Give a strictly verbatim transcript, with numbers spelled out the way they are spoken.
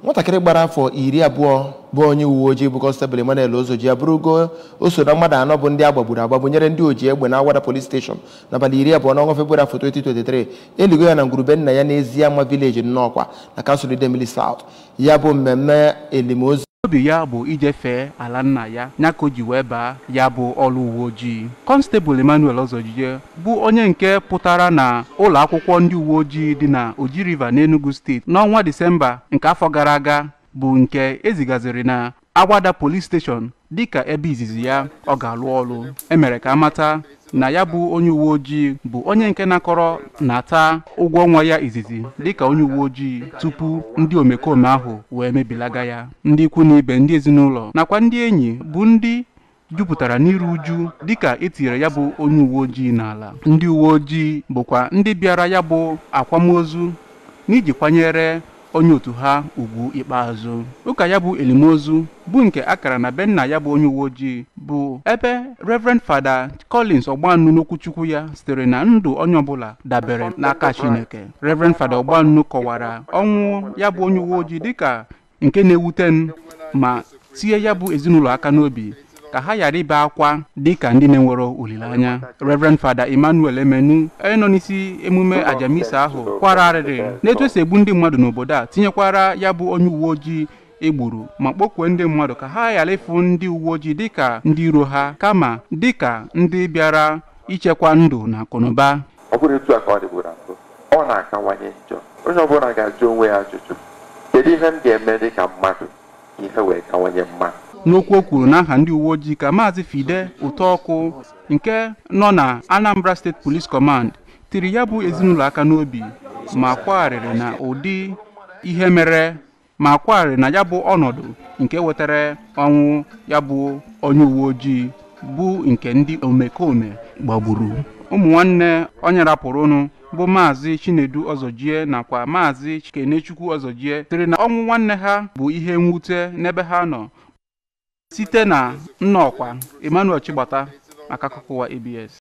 nwatakịrị gbara afọ iri abụọ bụ onye uwe ojii bụ Constable Emmanuel Ozojie abụrụgo o so na mmadụ anọ bụ ndị agbagburu agbagbu nyere ndị ojii egbe na Awada Police Station n'abalị iri abụọ n'ọnwa Febụwarị afọ twenty twenty-three. Eligo ya na ngwurube nna ya n'Eziama Village Nnọkwa na Kansụl Idemili South. Ya bụ mmemme elimozu obi ya bụ ijefe ala nna ya nyako ji wee baa ya bụ ọrụ uwe ojii. Constable Emmanuel Ozojie bụ onye nke pụtara na ụlọ akwụkwọ ndị uwe ojii dị na Oji River n'Enugu steeti n'ọnwa Disemba nke afọ gara aga bụ nke ezigaziri na Awada Police Station dịka ebe izizi ya ọ ga-alụ ọrụ. Emere ka amata na ya bụ onye uwe ojii bụ onye nke nakọrọ na-ata ụgwọ ọnwa ya izizi dịka onye uwe ojii tupu ndị omekome ahụ wee mebilaga ya. Ndị ikwu na ibe, ndị ezinụlọ nakwa ndị enyi bụ ndị jupụtara n'iru uju dịka etinyere ya bụ onye uwe ojii n'ala. Ndị uwe ojii bụkwa ndị bịara ya bụ akwamozu n'iji kwanyere onye otu ha ugwu ikpeazụ. Ụka ya bụ elimozu bụ nke akara na be nna ya bụ onye uwe ojii bụ ebe Reverend Father Collins Ogbanu n'okwuchukwu ya sitere na ndụ onye ọbụla dabere n'aka Chineke. Reverend Father Ogbanu kọwara ọnwụ ya bụ onye uwe ojii dịka nke na-ewute ma tie ya bụ ezinụlọ aka n'obi ka ha ghara ibe akwa dịka ndị na-enwere olileanya. Reverend Father Emmanuel Emenu onye nọ n'isi emume ajamisa ahụ kwara arịrị n'etu esi egbu ndị mmadụ n'obodo a, tinyekwara ya bụ onye uwe ojii egburu ma kpọkwuo ndị mmadụ ka ha ghara ịfụ ndị uwe ojii dịka ndị iro ha kama dịka ndị bịara ichekwa ndụ na akụnụba. Ọ bụrụ etu a ka ọ dịbụ na mbụ, ọ na-akawanye njọ. Onye ọbụla ga-ajụ onwe ya ajụjụ, kedu ihe m ga-eme dịka mmadụ ihe wee kawanye mma? N'okwu o kwuru n'aha ndị uwe ojii ka Maazị Fide Ụtọọkụ nke nọ na Anambra State Police Command tiri ya bụ ezinụlọ aka n'obi ma kwagharịrị na ụdị ihe mere ma kwagharịrị na ya bụ ọnọdụ nke wetara ọnwụ ya bụ onye uwe ojii bụ nke ndị omekome gbagburu. Ụmụ nwanne onye rapụrụnụ bụ Maazị Chinedu Ozojie nakwa Maazị Kenechukwu Ozojie sịrị na ọnwụ nwanne ha bụ ihe mwute n'ebe ha nọ. Site na Nnọkwa, Emmanuel Chigbata maka akụkọ ụwa A B S.